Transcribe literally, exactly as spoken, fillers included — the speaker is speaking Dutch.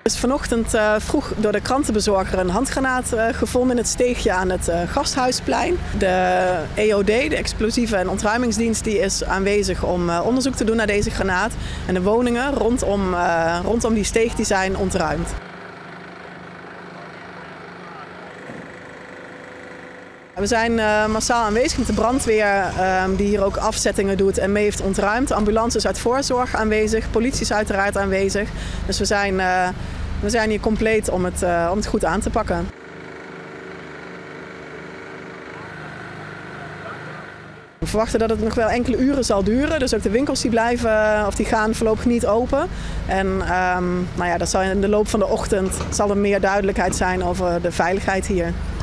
Er is vanochtend uh, vroeg door de krantenbezorger een handgranaat uh, gevonden in het steegje aan het uh, Gasthuisplein. De E O D, de Explosieve en Ontruimingsdienst, die is aanwezig om uh, onderzoek te doen naar deze granaat. En de woningen rondom, uh, rondom die steeg die zijn ontruimd. We zijn uh, massaal aanwezig met de brandweer uh, die hier ook afzettingen doet en mee heeft ontruimd. De ambulance is uit voorzorg aanwezig, politie is uiteraard aanwezig. Dus we zijn, uh, we zijn hier compleet om het, uh, om het goed aan te pakken. We verwachten dat het nog wel enkele uren zal duren, dus ook de winkels die blijven of die gaan voorlopig niet open. En um, nou ja, dat zal in de loop van de ochtend zal er meer duidelijkheid zijn over de veiligheid hier.